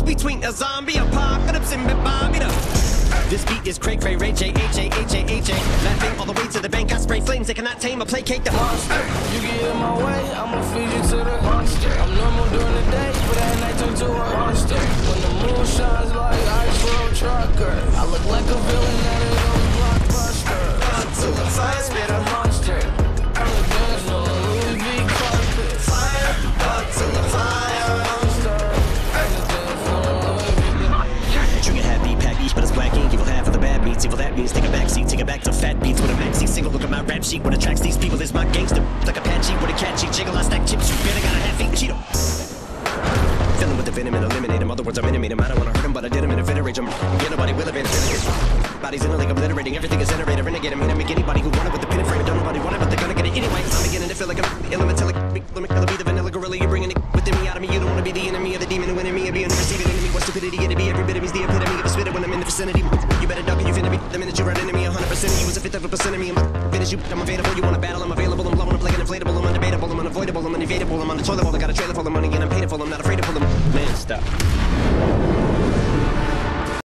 between a zombie apocalypse and Bobby. This beat is cray cray, Ray J, H-A-H-A-H-A. Laughing all the way to the bank, I spray flames, they cannot tame or placate the monster. You get in my way, I'ma feed you to the monster. I'm normal during the day, but at night turn to a monster. When the moon shines like ice road trucker, I look like a villain out of those blockbuster. Godzilla, fire, spit a monster. I'm a dance on a Louis V carpet. Fire, Godzilla, fire, monster. I'm a dance on a Louis V. Trigger happy, pack each, but it's black ink. Evil half of the bad beats. Evil that means take a backseat, take it back to fat beats with a maxi single. Look at my rap sheet. What attracts these people is my gangster. Like Apache with a catchy jiggle. I stack chips. You better got a half-eat Cheeto. Filling with the venom and eliminate him. Other words, I'm intimate him. I don't wanna hurt him, but I did him in a fit of rage. Get nobody will have bodies in a league obliterating. Everything is generator. Renegade him. Hit him. Make anybody who want it with the pin and frame. Don't nobody want it, but they're gonna get it anyway. I'm beginning to feel like I'm elemental. Let me be the vanilla gorilla. You're bringing it within me out of me. You don't wanna be the enemy of the demon who enemy of being the receiving enemy. What stupidity it to be? Every bit of me's the epitome of a spitter when I'm in the vicinity. You better duck and you finna be the minute you run into me. 100% of you is a fifth of a percent of me. I'm finish you. I'm available. You wanna battle? I'm available. I'm blowing up like an inflatable. I'm undebatable. I'm unavoidable. I'm unevadable. I'm on the toilet bowl. I got a trailer full of money and I'm paid for. I'm not afraid to pull them. Man, stop.